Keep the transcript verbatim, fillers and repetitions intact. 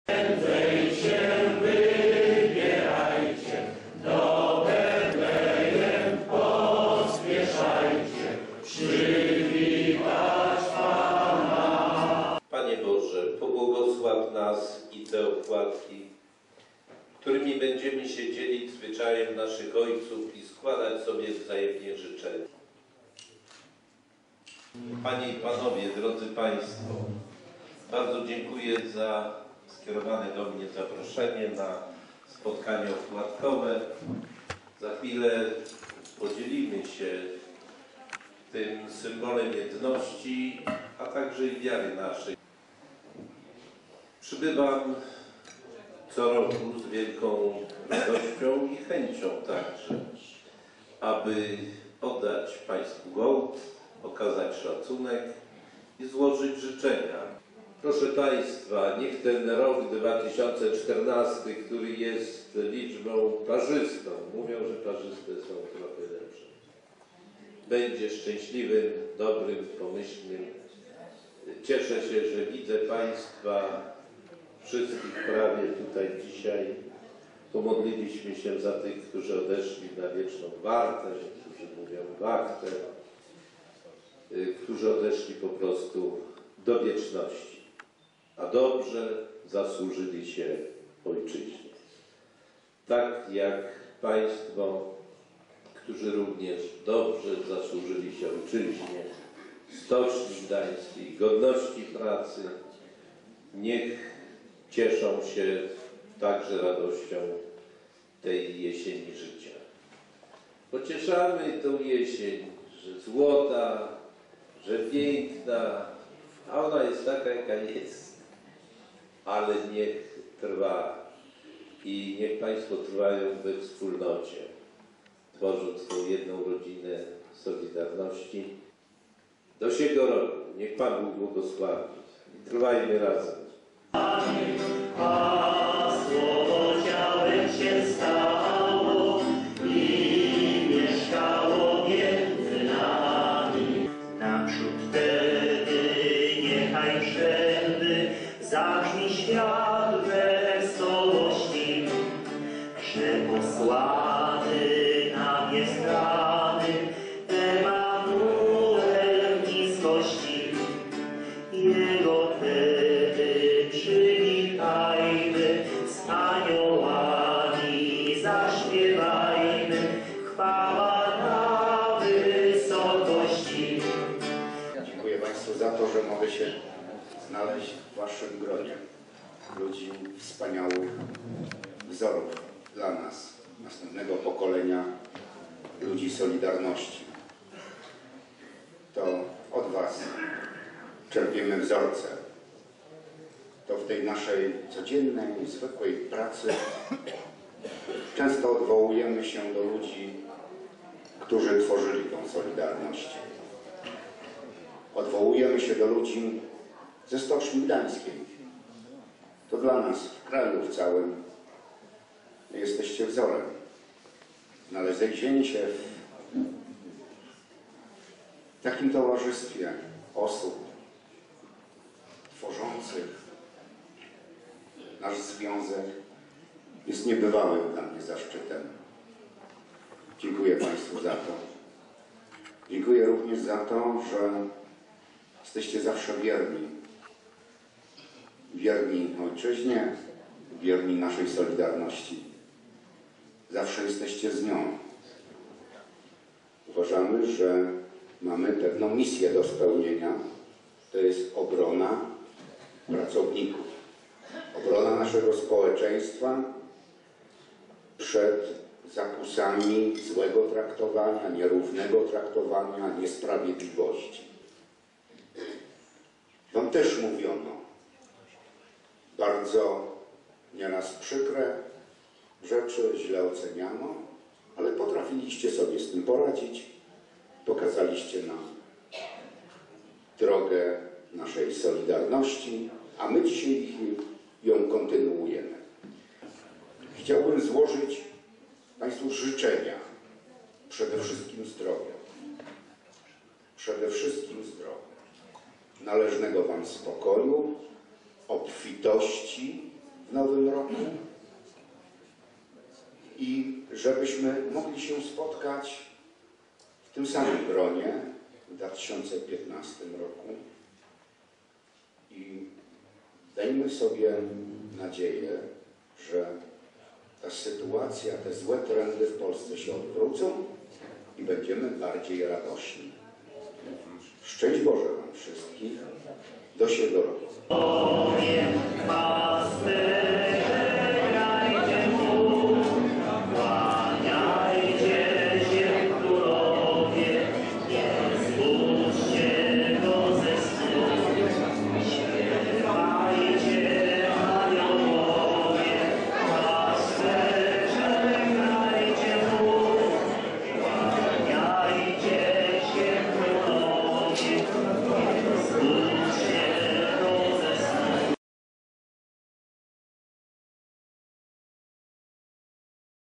Prędzej się wybierajcie, do Betlejem pospieszajcie, przywitać Pana. Panie Boże, pobłogosław nas i te opłatki, którymi będziemy się dzielić zwyczajem naszych ojców i składać sobie wzajemnie życzenia. Panie i Panowie, drodzy Państwo, bardzo dziękuję za skierowane do mnie zaproszenie na spotkanie opłatkowe. Za chwilę podzielimy się tym symbolem jedności, a także i wiary naszej. Przybywam co roku z wielką radością i chęcią także, aby oddać Państwu hołd, okazać szacunek i złożyć życzenia. Proszę Państwa, niech ten rok dwa tysiące czternasty, który jest liczbą parzystą, mówią, że parzyste są trochę lepsze, będzie szczęśliwym, dobrym, pomyślnym. Cieszę się, że widzę Państwa wszystkich prawie tutaj dzisiaj. Pomodliliśmy się za tych, którzy odeszli na wieczną wartę, którzy mówią wachtę, którzy odeszli po prostu do wieczności, a dobrze zasłużyli się ojczyźnie. Tak jak Państwo, którzy również dobrze zasłużyli się ojczyźnie, Stoczni Gdańskiej, godności pracy, niech cieszą się także radością tej jesieni życia. Pocieszamy tą jesień, że złota, że piękna, a ona jest taka, jaka jest, ale niech trwa i niech Państwo trwają we wspólnocie, tworząc tą jedną rodzinę Solidarności. Do siego roku niech Pan Bóg błogosławi i trwajmy razem. A słowo ciałem się stało i mieszkało między nami. Naprzód wtedy niechaj wszędy zabrzmi świat wesołości, że posłany nam jest dany Emanuel bliskości. Jego wtedy przywitajmy, z aniołami zaśpiewajmy, chwała na wysokości. Dziękuję Państwu za to, że mogę się znaleźć w Waszym gronie ludzi wspaniałych wzorów dla nas, następnego pokolenia ludzi Solidarności. To od Was czerpiemy wzorce. To w tej naszej codziennej, zwykłej pracy często odwołujemy się do ludzi, którzy tworzyli tą Solidarność. Odwołujemy się do ludzi ze Stoczni Gdańskiej. To dla nas w kraju w całym jesteście wzorem. Znalezienie się w takim towarzystwie osób tworzących nasz związek jest niebywałym dla mnie zaszczytem. Dziękuję Państwu za to. Dziękuję również za to, że jesteście zawsze wierni. Wierni ojczyźnie, wierni naszej Solidarności. Zawsze jesteście z nią. Uważamy, że mamy pewną misję do spełnienia. To jest obrona pracowników. Obrona naszego społeczeństwa przed zakusami złego traktowania, nierównego traktowania, niesprawiedliwości. Wam też mówiono bardzo nieraz przykre rzeczy, źle oceniano, ale potrafiliście sobie z tym poradzić. Pokazaliście nam drogę naszej Solidarności, a my dzisiaj ją kontynuujemy. Chciałbym złożyć Państwu życzenia, przede wszystkim zdrowia. Przede wszystkim zdrowia. Należnego Wam spokoju, obfitości nowym roku i żebyśmy mogli się spotkać w tym samym gronie w dwa tysiące piętnastym roku i dajmy sobie nadzieję, że ta sytuacja, te złe trendy w Polsce się odwrócą i będziemy bardziej radośni. Szczęść Boże Wam wszystkich. Do siebie roku.